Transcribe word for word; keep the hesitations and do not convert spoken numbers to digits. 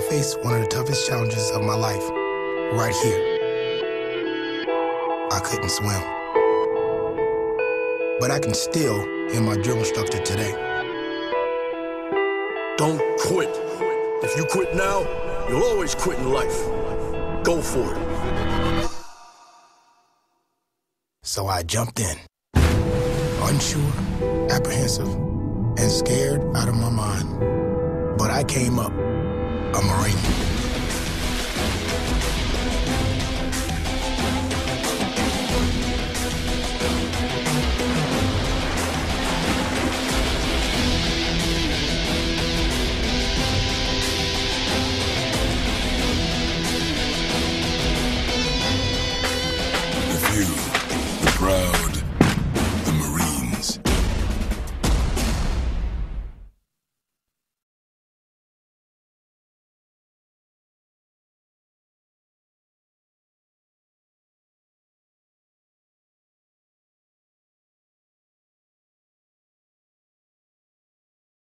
faced one of the toughest challenges of my life right here. I couldn't swim. But I can still hear my drill instructor today. Don't quit. If you quit now, you'll always quit in life. Go for it. So I jumped in, unsure, apprehensive, and scared out of my mind. But I came up a Marine.